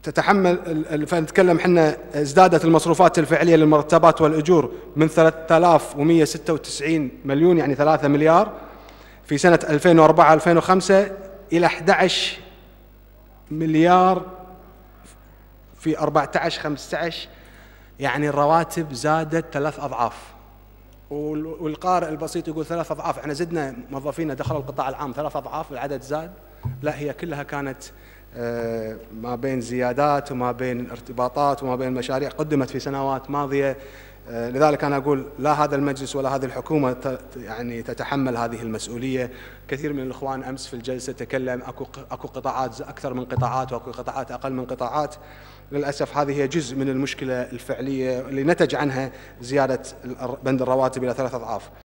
فنتكلم احنا ازدادت المصروفات الفعلية للمرتبات والأجور من 3196 مليون يعني 3 مليار في سنة 2004-2005 إلى 11 مليار في 14-15، يعني الرواتب زادت 3 أضعاف. والقارئ البسيط يقول 3 أضعاف، احنا زدنا موظفينا دخلوا القطاع العام 3 أضعاف العدد زاد؟ لا، هي كلها كانت ما بين زيادات وما بين ارتباطات وما بين مشاريع قدمت في سنوات ماضية. لذلك أنا أقول لا هذا المجلس ولا هذه الحكومة يعني تتحمل هذه المسؤولية. كثير من الإخوان أمس في الجلسة تكلم أكو قطاعات أكثر من قطاعات وأكو قطاعات أقل من قطاعات. للأسف هذه هي جزء من المشكلة الفعلية اللي نتج عنها زيادة بند الرواتب إلى 3 أضعاف.